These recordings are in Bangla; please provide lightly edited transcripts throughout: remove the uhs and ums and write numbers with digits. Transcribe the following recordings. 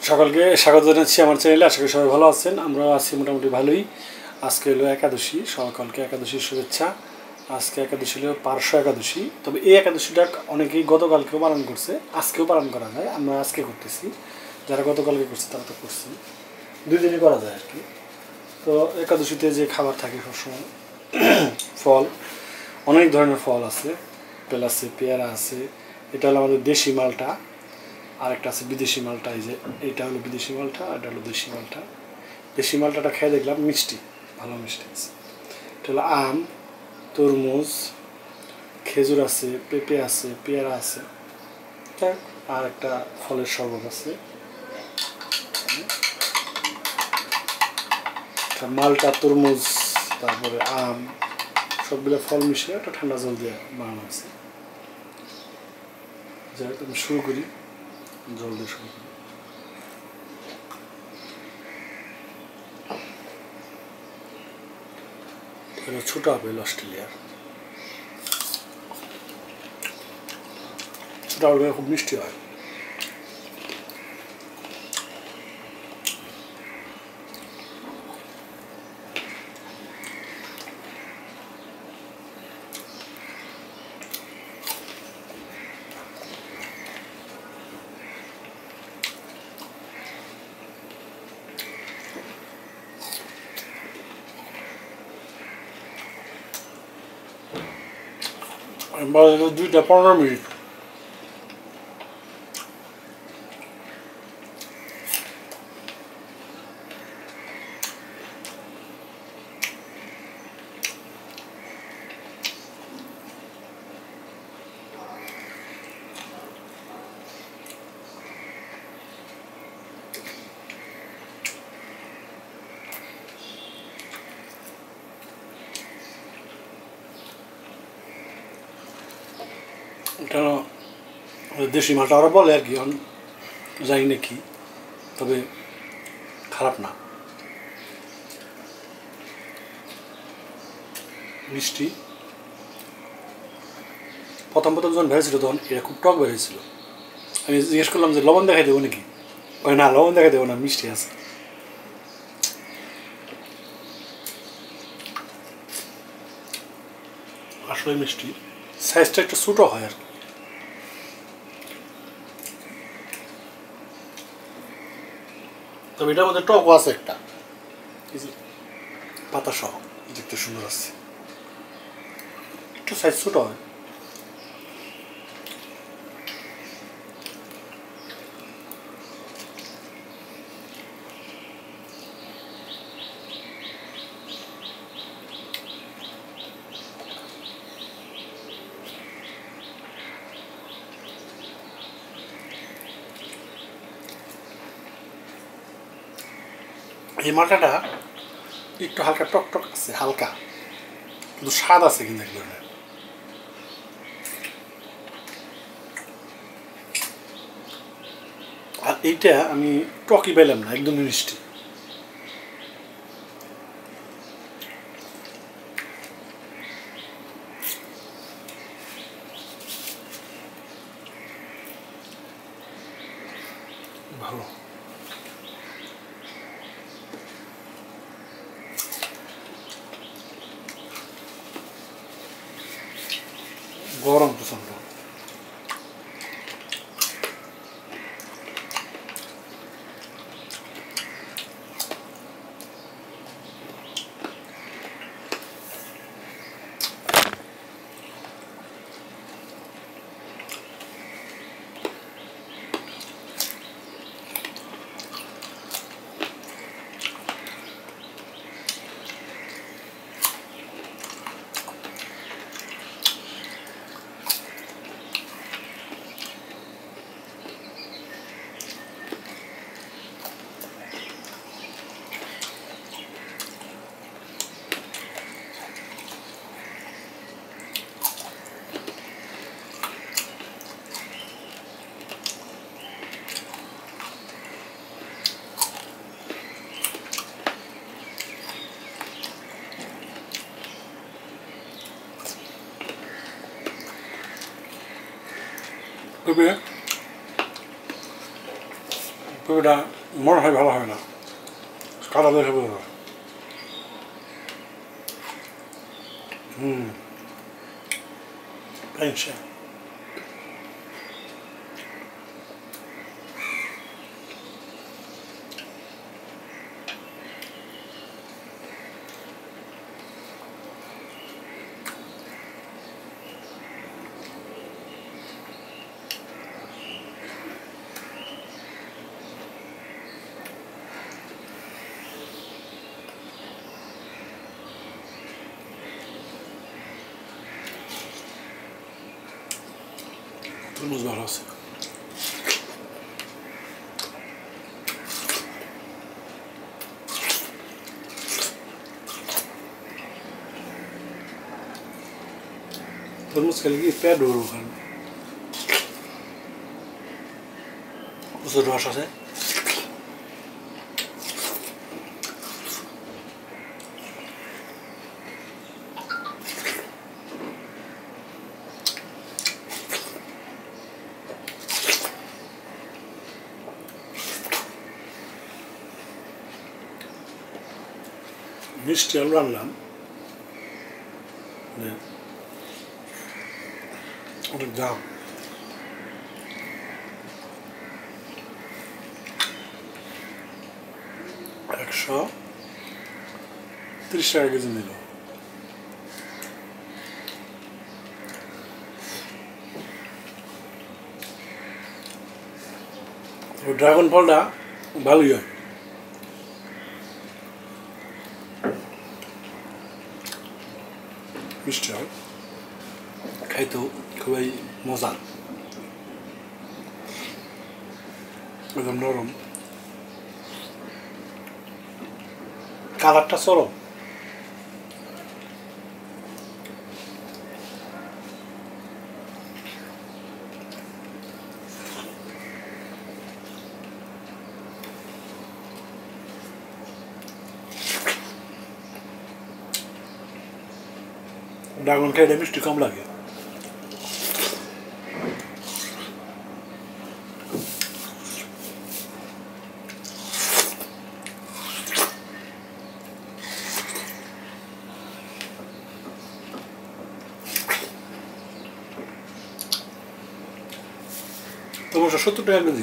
সকলকে স্বাগত জানাচ্ছি আমার চ্যানেলে। আশা করি সবাই ভালো আছেন। আমরা আছি মোটামুটি ভালোই। আজকে হলো একাদশী, সকলকে একাদশীর শুভেচ্ছা। আজকে একাদশী হলো পার্শ্ব একাদশী। তবে এই একাদশীটা অনেকেই গতকালকেও পালন করছে, আজকেও পালন করা যায়। আমরা আজকে করতেছি, যারা গতকালকে করছে তারা তো করছে, দুই দিনই করা যায় আর কি। তো একাদশীতে যে খাবার থাকে সবসময় ফল, অনেক ধরনের ফল আছে, আপেল আছে, পেয়ারা আছে। এটা হলো আমাদের দেশি মালটা, আর একটা আছে বিদেশি মালটা। এই যে এইটা হলো বিদেশি মালটা, আর এটা হলো দেশি মালটা। দেশি মালটাটা খেয়ে দেখলাম মিষ্টি, ভালো মিষ্টি আছে। এটা হলো আম, তরমুজ, খেজুর আছে, পেঁপে আছে, পেয়ারা আছে, আর একটা ফলের শরবত আছে। মালটা, তরমুজ, তারপরে আম, সবগুলো ফল মিশিয়ে একটা ঠান্ডা জল দিয়ে বানানো আছে। যাই হোক, আমি শুরু করি, জল দিয়ে শুরু করি। ছোট আপেল, অস্ট্রেলিয়ার ছোট আপেল খুব মিষ্টি হয়। বাজে 2টা 15 মিনিট। এটা দেশি মালটা ওরা বলে আর কি, জানি না কি, তবে খারাপ না, মিষ্টি। প্রথম যখন বেড়েছিল তখন এটা খুব টক বেড়েছিল। আমি জিজ্ঞেস করলাম যে লবণ দেখাই দেবো নাকি, না লবণ দেখাই দেবো না, মিষ্টি আছে। আসলে মিষ্টি, সাইজটা একটু ছোটো হয় আর কি। তবে এটার মধ্যে টকও আছে একটা, পাতা সহ, দেখতে সুন্দর আছে, একটু সাইজ ছোটো হয়। এই মালটাটা একটু হালকা টক টক আছে, হালকা, কিন্তু স্বাদ আছে কিন্তু এক ধরনের। আর এইটা আমি টকই পেলাম না, একদমই মিষ্টি। ভালো। গরম প্রচন্ড। পেঁপেটা মনে হয় ভালো হয় না, কাটা দেখে বোঝা যায়। পেনশন তরমুজ ভালো আছে। তরমুজ খেলে কি পেট ভরবো, ওখানে প্রচুর রস আছে। মিষ্টি আলু আনলাম, অনেক দাম। 130 টাকা কেজি নিল। ড্রাগন ফলটা ভালোই হয়, মিষ্টি হয়, খাইতেও খুবই মজা, একদম নরম, কালারটা চরম। ড্রাগন খাইলে মিষ্টি কম লাগে। তোমার 70 টাকা কেজি।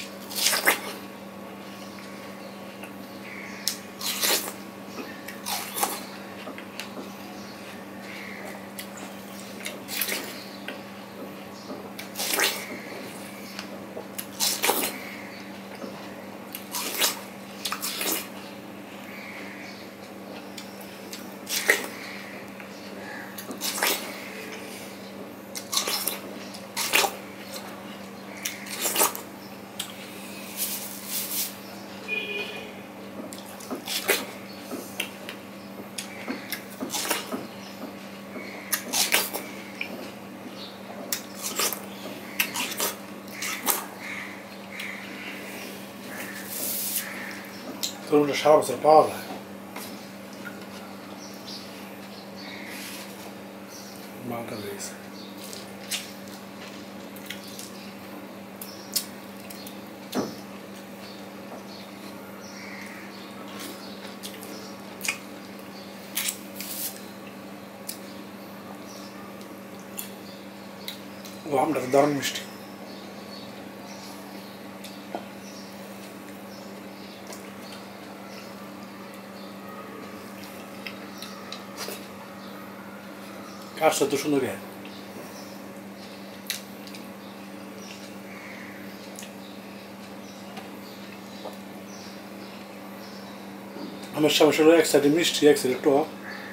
তরমুজটা সারা বছর পাওয়া যায়। মালটা দিয়েছে। ও আমটা তো দারুণ মিষ্টি। কাঠটা তো সুন্দর। আমার সমস্যা হলো এক সাইডে মিষ্টি, এক সাইডে টক।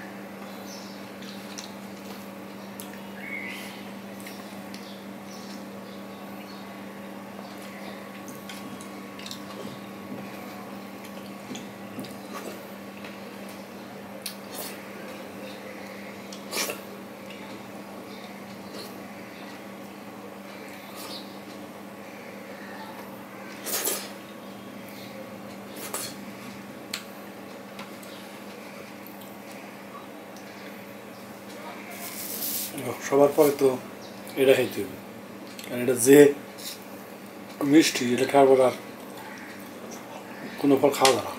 সবার পরে তো এটা খাইতে হবে, কারণ এটা যে মিষ্টি, এটা খাওয়ার আর কোনো ফল খাওয়া যায় না।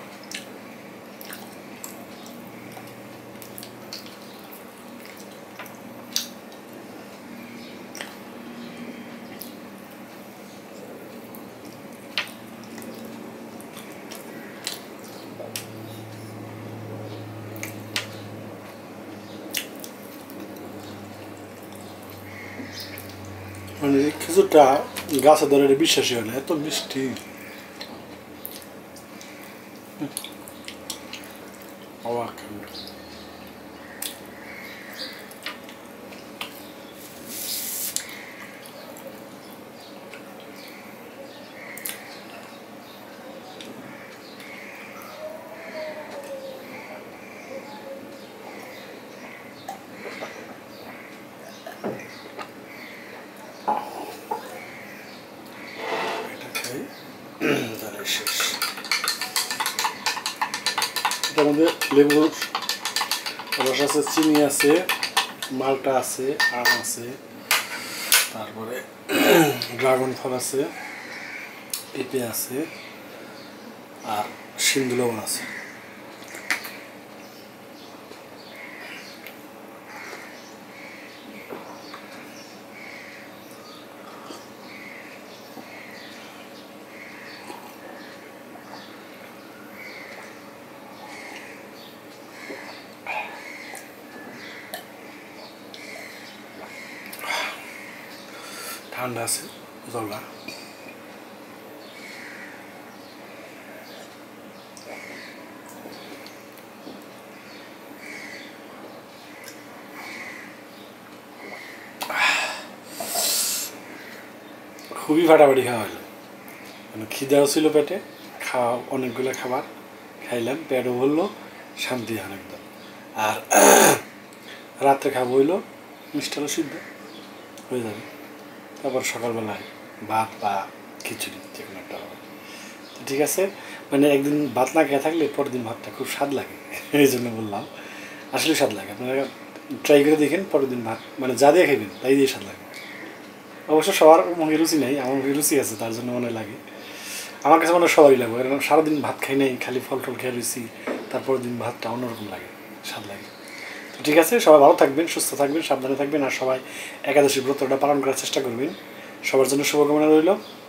মানে খেজুরটা গাছে ধরে বিশ্বাসই হয় না, এত মিষ্টি। অবাক। শেষ। এটার মধ্যে লেবুর রস আছে, চিনি আছে, মালটা আছে, আম আছে, তারপরে ড্রাগন ফল আছে, পেঁপে আছে, আর সিন্ধু লবণ আছে। ঠান্ডা আছে জলটা। খুবই ফাটাফাটি খাওয়া হলো, মানে খিদাও ছিল পেটে, খাওয়া অনেকগুলো খাবার খাইলাম, পেটও ভরলো, শান্তি হয় একদম। আর রাত্রে খাবো হইলো মিষ্টি আলু সিদ্ধ হয়ে যাবে, তারপর সকালবেলায় ভাত বা খিচুড়ি যে কোনো একটা হবে। তো ঠিক আছে, মানে একদিন ভাত না খেয়ে থাকলে পরের দিন ভাতটা খুব স্বাদ লাগে, এই জন্য বললাম। আসলে স্বাদ লাগে, আপনারা ট্রাই করে দেখেন, পরের দিন ভাত মানে যা দিয়ে খাইবেন তাই দিয়ে স্বাদ লাগে। অবশ্য সবার মুখে রুচি নেই, আমার মুখে রুচি আছে, তার জন্য মনে লাগে। আমার কাছে মনে হয় সবারই লাগবে, কারণ সারাদিন ভাত খাই নাই, খালি ফল টল খেয়ে রয়েছি, তারপরের দিন ভাতটা অন্যরকম লাগে, স্বাদ লাগে। তো ঠিক আছে, সবাই ভালো থাকবেন, সুস্থ থাকবেন, সাবধানে থাকবেন, আর সবাই একাদশী ব্রতটা পালন করার চেষ্টা করবেন। সবার জন্য শুভকামনা রইল।